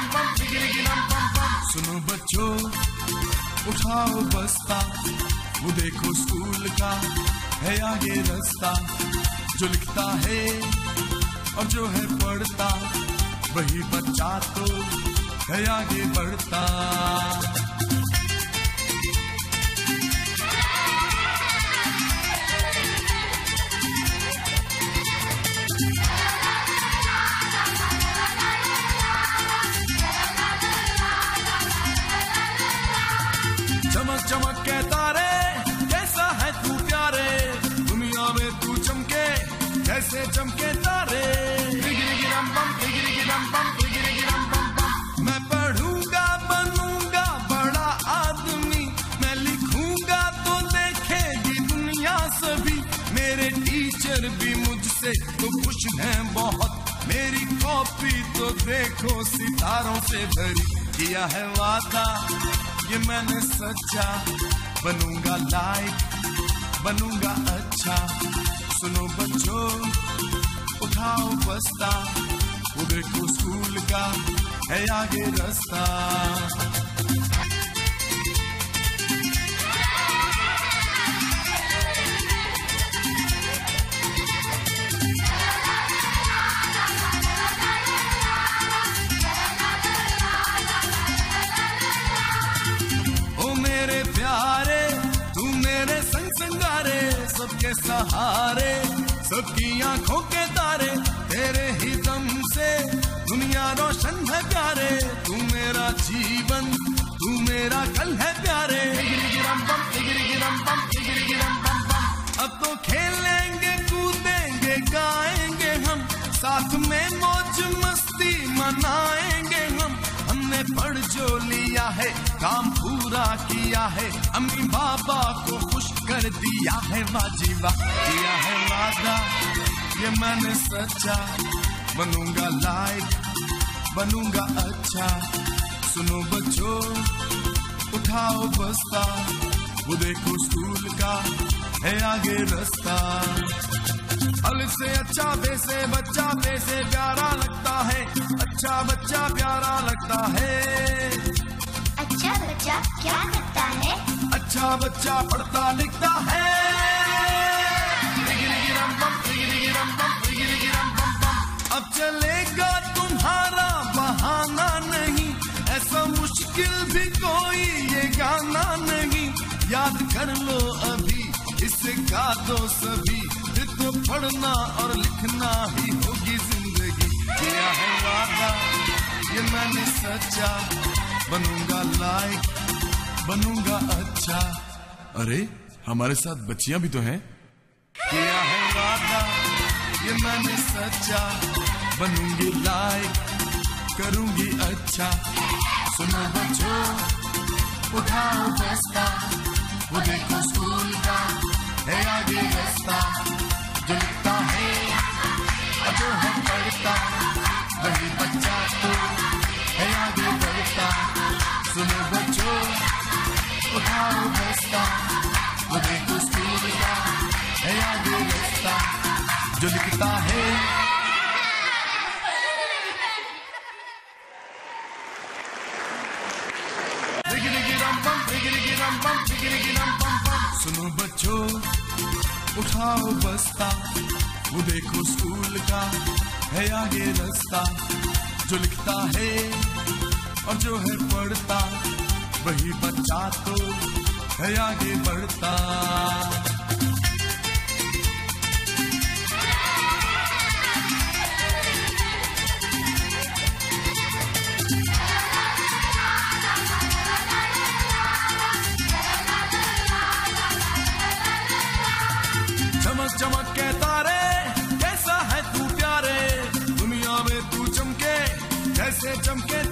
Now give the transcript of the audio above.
सुनो बच्चों उठाओ बस्ता, वो देखो स्कूल का है आगे रास्ता। जो लिखता है और जो है पढ़ता, वही बच्चा तो है आगे बढ़ता। चमक चमक के तारे, कैसा है तू प्यारे, दुनिया में तू चमके कैसे चमके तारे। मैं पढ़ूंगा बनूंगा बड़ा आदमी, मैं लिखूंगा तो देखेगी दुनिया सभी। मेरे टीचर भी मुझसे तो खुश हैं बहुत, मेरी कॉपी तो देखो सितारों से भरी। किया है वादा ये मैंने सच्चा, बनूंगा लाइक बनूंगा अच्छा। सुनो बच्चों उठाओ बस्ता, वो देखो स्कूल का है आगे रास्ता। सबके सहारे सबकी आंखों के तारे, तेरे ही दम से दुनिया रोशन है प्यारे। तू मेरा जीवन तू मेरा कल है प्यारे। अब तो खेलेंगे कूदेंगे गाएंगे हम, साथ में मौज मस्ती मनाएंगे हम। हमने पढ़ जो लिया है काम पूरा किया है, अम्मी बाबा को खुश कर दिया है। वाजीबा किया है वादा ये मैंने सच्चा, बनूंगा लाइक बनूंगा अच्छा। सुनो बच्चों उठाओ बस्ता, वो देखो स्कूल का है आगे रास्ता। अल से अच्छा बे से बच्चा बे से प्यारा लगता है, अच्छा बच्चा प्यारा लगता है। अच्छा बच्चा क्या करता है? अच्छा बच्चा पढ़ता लिखता है। अब चलेगा तुम्हारा बहाना नहीं, ऐसा मुश्किल भी कोई ये गाना नहीं। याद कर लो अभी इसे गा दो सभी, तो पढ़ना और लिखना ही होगी जिंदगी। किया है वादा ये मैंने सच्चा, बनूंगा लाइक बनूंगा अच्छा। अरे हमारे साथ बच्चियां भी तो हैं। किया है वादा ये मैंने सच्चा, बनूंगी लाइक करूंगी अच्छा। सुनो बच्चों उठाओ बस्ता, वो देखो स्कूल का है आगे रास्ता। जो लिखता है और जो है पढ़ता, वही बच्चा तो है आगे बढ़ता। सुनो बच्चों उठाओ बस्ता, वो देखो स्कूल का है आगे रास्ता। जो लिखता है सुनो बच्चों उठाओ बस्ता, वो देखो स्कूल का है आगे रास्ता। जो लिखता है और जो है पढ़ता, वही बच्चा तो है आगे बढ़ता। चमक चमक के तारे, कैसा है तू प्यारे, दुनिया में तू चमके कैसे चमके